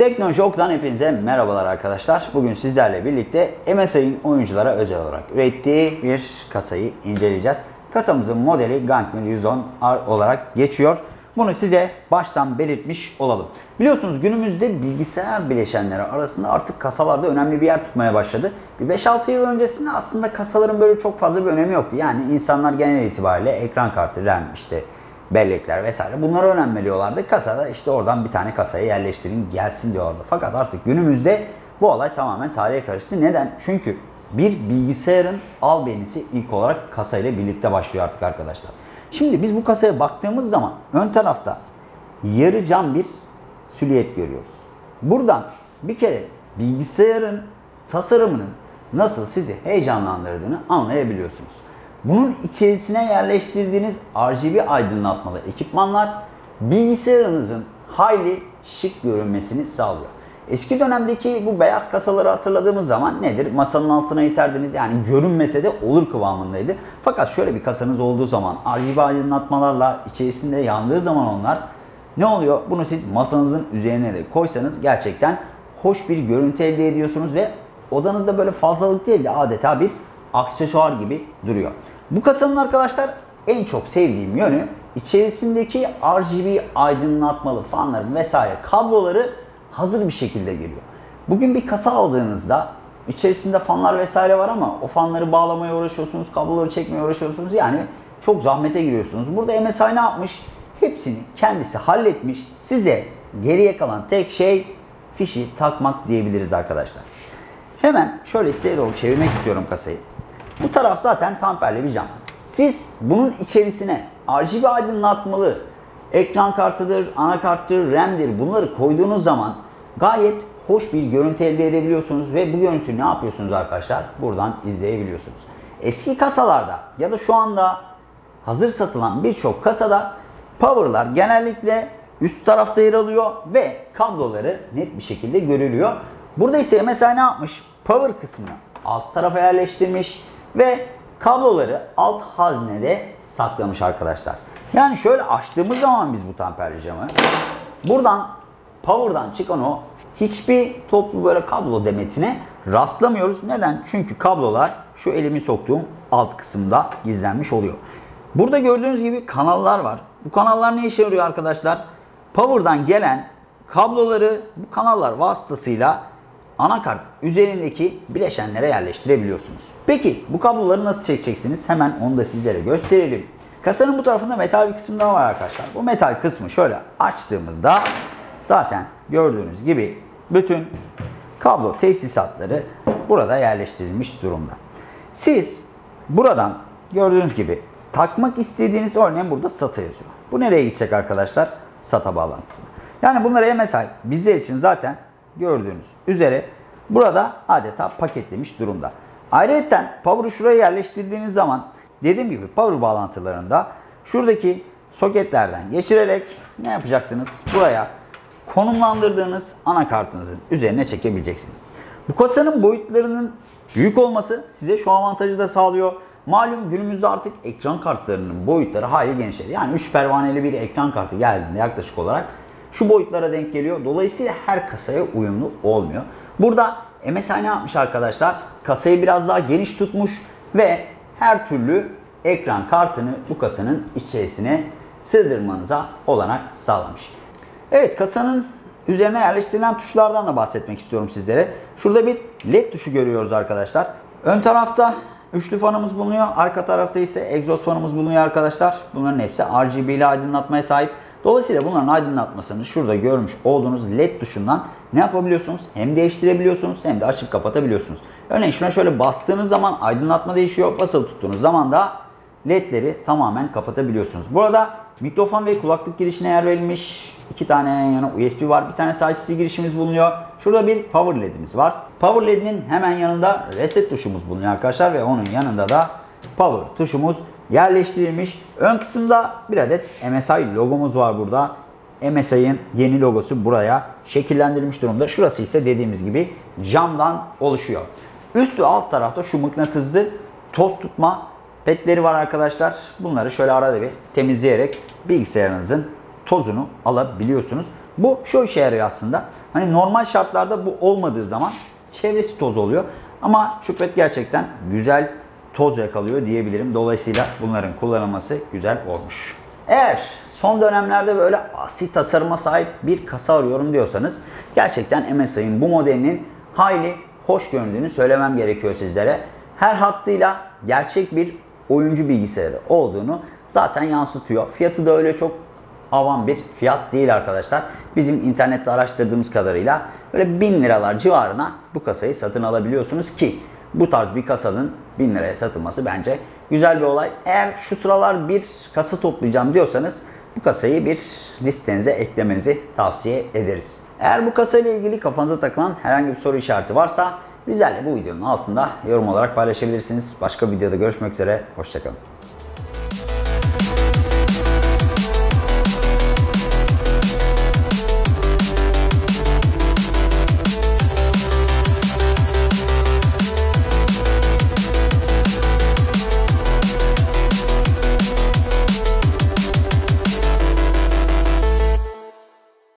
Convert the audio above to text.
Teknoshock'tan hepinize merhabalar arkadaşlar. Bugün sizlerle birlikte MSI'nin oyunculara özel olarak ürettiği bir kasayı inceleyeceğiz. Kasamızın modeli Gangner 110R olarak geçiyor. Bunu size baştan belirtmiş olalım. Biliyorsunuz günümüzde bilgisayar bileşenleri arasında artık kasalarda önemli bir yer tutmaya başladı. Bir 5-6 yıl öncesinde aslında kasaların böyle çok fazla bir önemi yoktu. Yani insanlar genel itibariyle ekran kartı, RAM, bellekler vesaire bunlara önem veriyorlardı. Kasada oradan bir tane kasaya yerleştirin gelsin diyorlardı. Fakat artık günümüzde bu olay tamamen tarihe karıştı. Neden? Çünkü bir bilgisayarın albenisi ilk olarak kasayla birlikte başlıyor artık arkadaşlar. Şimdi biz bu kasaya baktığımız zaman ön tarafta yarı cam bir silüet görüyoruz. Buradan bir kere bilgisayarın tasarımının nasıl sizi heyecanlandırdığını anlayabiliyorsunuz. Bunun içerisine yerleştirdiğiniz RGB aydınlatmalı ekipmanlar bilgisayarınızın hayli şık görünmesini sağlıyor. Eski dönemdeki bu beyaz kasaları hatırladığımız zaman nedir? Masanın altına iterdiniz, yani görünmese de olur kıvamındaydı. Fakat şöyle bir kasanız olduğu zaman RGB aydınlatmalarla içerisinde yandığı zaman onlar ne oluyor? Bunu siz masanızın üzerine de koysanız gerçekten hoş bir görüntü elde ediyorsunuz ve odanızda böyle fazlalık değil de adeta bir aksesuar gibi duruyor. Bu kasanın arkadaşlar en çok sevdiğim yönü içerisindeki RGB aydınlatmalı fanların vesaire kabloları hazır bir şekilde geliyor. Bugün bir kasa aldığınızda içerisinde fanlar vesaire var ama o fanları bağlamaya uğraşıyorsunuz, kabloları çekmeye uğraşıyorsunuz. Yani çok zahmete giriyorsunuz. Burada MSI ne yapmış? Hepsini kendisi halletmiş. Size geriye kalan tek şey fişi takmak diyebiliriz arkadaşlar. Hemen şöyle size doğru çevirmek istiyorum kasayı. Bu taraf zaten tamperli bir cam. Siz bunun içerisine RGB aydınlatmalı ekran kartıdır, anakarttır, RAM'dir bunları koyduğunuz zaman gayet hoş bir görüntü elde edebiliyorsunuz ve bu görüntüyü ne yapıyorsunuz arkadaşlar? Buradan izleyebiliyorsunuz. Eski kasalarda ya da şu anda hazır satılan birçok kasada power'lar genellikle üst tarafta yer alıyor ve kabloları net bir şekilde görülüyor. Burada ise mesela ne yapmış? Power kısmını alt tarafa yerleştirmiş ve kabloları alt haznede saklamış arkadaşlar. Yani şöyle açtığımız zaman biz bu tamperli camı buradan power'dan çıkan o hiçbir toplu böyle kablo demetine rastlamıyoruz. Neden? Çünkü kablolar şu elimi soktuğum alt kısımda gizlenmiş oluyor. Burada gördüğünüz gibi kanallar var. Bu kanallar ne işe yarıyor arkadaşlar? Power'dan gelen kabloları bu kanallar vasıtasıyla anakart üzerindeki bileşenlere yerleştirebiliyorsunuz. Peki bu kabloları nasıl çekeceksiniz? Hemen onu da sizlere gösterelim. Kasanın bu tarafında metal bir kısım daha var arkadaşlar. Bu metal kısmı şöyle açtığımızda zaten gördüğünüz gibi bütün kablo tesisatları burada yerleştirilmiş durumda. Siz buradan gördüğünüz gibi takmak istediğiniz örneğin burada SATA yazıyor. Bu nereye gidecek arkadaşlar? SATA bağlantısına. Yani bunları MSI bizler için zaten gördüğünüz üzere burada adeta paketlemiş durumda. Ayrıca power'ı şuraya yerleştirdiğiniz zaman dediğim gibi power bağlantılarında şuradaki soketlerden geçirerek ne yapacaksınız? Buraya konumlandırdığınız anakartınızın üzerine çekebileceksiniz. Bu kasanın boyutlarının büyük olması size şu avantajı da sağlıyor. Malum günümüzde artık ekran kartlarının boyutları hayli genişledi. Yani 3 pervaneli bir ekran kartı geldiğinde yaklaşık olarak şu boyutlara denk geliyor. Dolayısıyla her kasaya uyumlu olmuyor. Burada MSI ne yapmış arkadaşlar? Kasayı biraz daha geniş tutmuş ve her türlü ekran kartını bu kasanın içerisine sığdırmanıza olanak sağlamış. Evet, kasanın üzerine yerleştirilen tuşlardan da bahsetmek istiyorum sizlere. Şurada bir LED tuşu görüyoruz arkadaşlar. Ön tarafta üçlü fanımız bulunuyor. Arka tarafta ise egzoz fanımız bulunuyor arkadaşlar. Bunların hepsi RGB ile aydınlatmaya sahip. Dolayısıyla bunların aydınlatmasını şurada görmüş olduğunuz LED tuşundan ne yapabiliyorsunuz? Hem değiştirebiliyorsunuz hem de açıp kapatabiliyorsunuz. Örneğin şuna şöyle bastığınız zaman aydınlatma değişiyor. Basılı tuttuğunuz zaman da LED'leri tamamen kapatabiliyorsunuz. Burada mikrofon ve kulaklık girişine yer verilmiş. 2 tane yan yana USB var. Bir tane Type-C girişimiz bulunuyor. Şurada bir power LED'imiz var. Power LED'inin hemen yanında reset tuşumuz bulunuyor arkadaşlar ve onun yanında da power tuşumuz yerleştirilmiş. Ön kısımda bir adet MSI logomuz var burada. MSI'nin yeni logosu buraya şekillendirilmiş durumda. Şurası ise dediğimiz gibi camdan oluşuyor. Üst ve alt tarafta şu mıknatıslı toz tutma petleri var arkadaşlar. Bunları şöyle arada bir temizleyerek bilgisayarınızın tozunu alabiliyorsunuz. Bu şu işe yarıyor aslında. Hani normal şartlarda bu olmadığı zaman çevresi toz oluyor. Ama Şükret gerçekten güzel toz yakalıyor diyebilirim. Dolayısıyla bunların kullanılması güzel olmuş. Eğer son dönemlerde böyle asil tasarıma sahip bir kasa arıyorum diyorsanız gerçekten MSI'nin bu modelinin hayli hoş göründüğünü söylemem gerekiyor sizlere. Her hattıyla gerçek bir oyuncu bilgisayarı olduğunu zaten yansıtıyor. Fiyatı da öyle çok avam bir fiyat değil arkadaşlar. Bizim internette araştırdığımız kadarıyla böyle 1000 liralar civarına bu kasayı satın alabiliyorsunuz ki bu tarz bir kasanın 1000 liraya satılması bence güzel bir olay. Eğer şu sıralar bir kasa toplayacağım diyorsanız bu kasayı bir listenize eklemenizi tavsiye ederiz. Eğer bu kasayla ilgili kafanıza takılan herhangi bir soru işareti varsa bizlerle bu videonun altında yorum olarak paylaşabilirsiniz. Başka bir videoda görüşmek üzere. Hoşçakalın.